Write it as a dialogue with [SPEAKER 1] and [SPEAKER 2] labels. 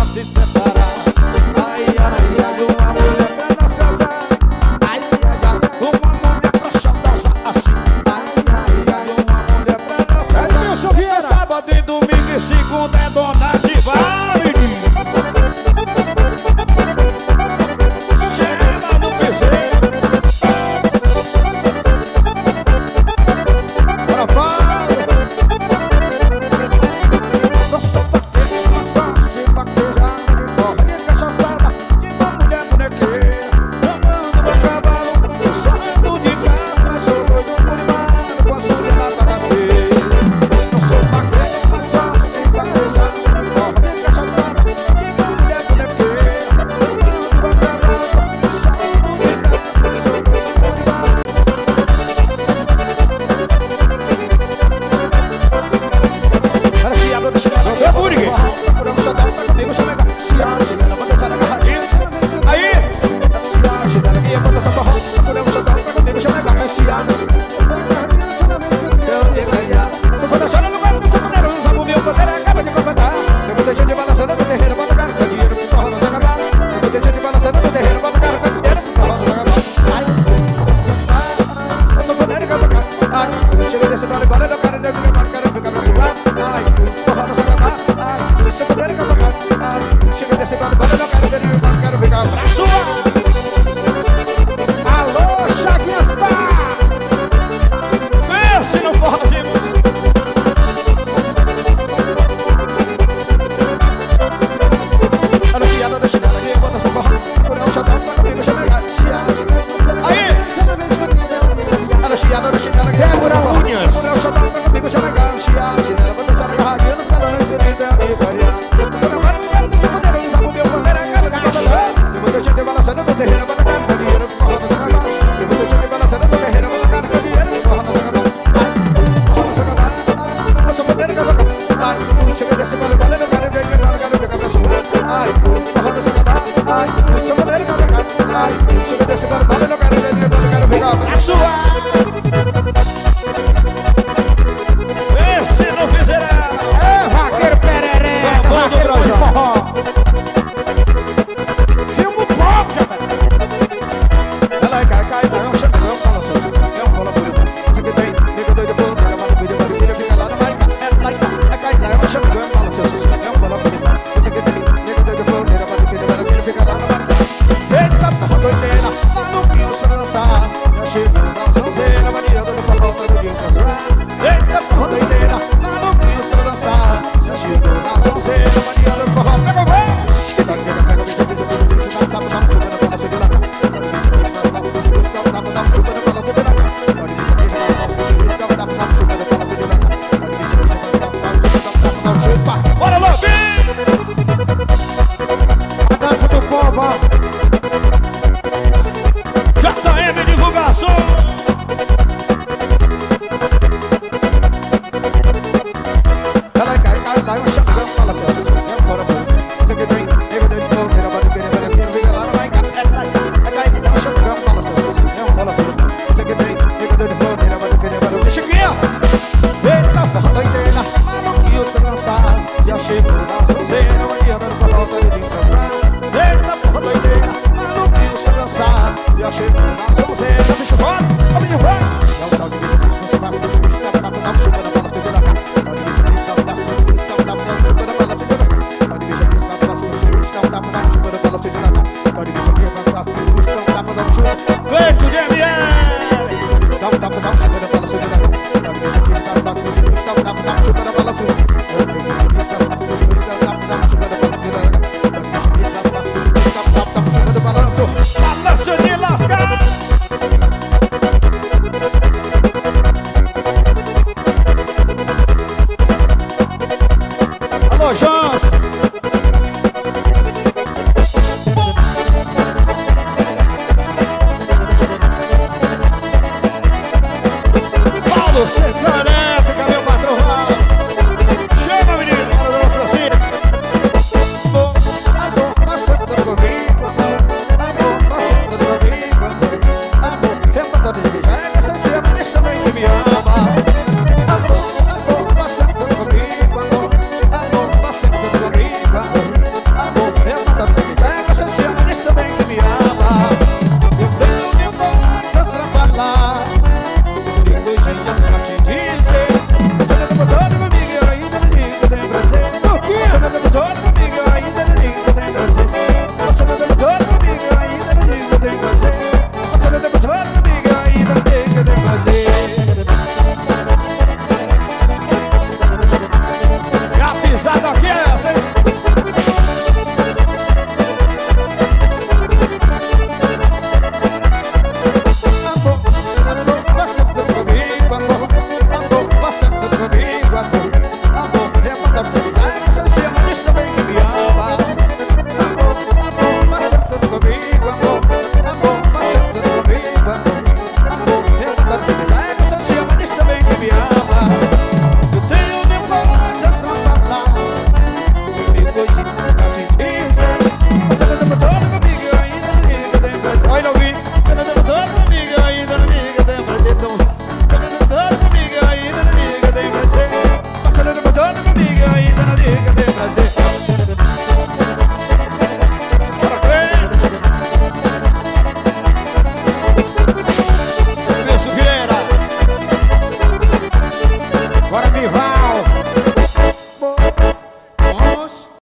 [SPEAKER 1] se separar. Ai, ai, ai, uma mulher preciosa. Ai, ai, ai, uma mulher preciosa assim. Ai, ai, ai, uma mulher preciosa. É sábado e domingo e segunda é Dona Givale. Chega no piseiro. Bora, vai. Nossa, de vaquejar, de forra, de cachaçada, de uma mulher bonequeira, amando meu cavalo, saindo de casa, mas sou doido por demais, com as mulheres na bagaceira. Não sou vaqueiro, mas faço de vaquejar, de forra, de cachaçada, de uma mulher bonequeira, amando meu cavalo, saindo de casa, mas sou doido por demais. Para que a bruxa chega, eu vou ninguém. Procuramos só dar pra comigo, deixa eu pegar. Se acha, ela vai dançar na garrafinha. Aí! Se acha, ela que ia botar essa forró. Procuramos só dar pra comigo, deixa eu pegar. Se acha, eu digo aí, se for da chora, não vai dançar poderoso. Sabe o meu poder, acaba de completar. Eu vou ter gente balançando no terreiro, bota o carro com dinheiro, que forró não se acabar. Eu vou ter gente balançando no terreiro, bota o carro com dinheiro, que forró não se acabar. Ai, eu sou poder e quero tocar. Ai, chega desse bar embora, eu quero ficar pra ficar. Ai, forró não se acabar. Ai, eu sou poder e quero tocar. Ai, chega desse bar embora, eu quero ficar pra sua. Alô, Chaguinhas Pá! Pense no forrozinho. Olha a piada da chinela, quem bota essa forró?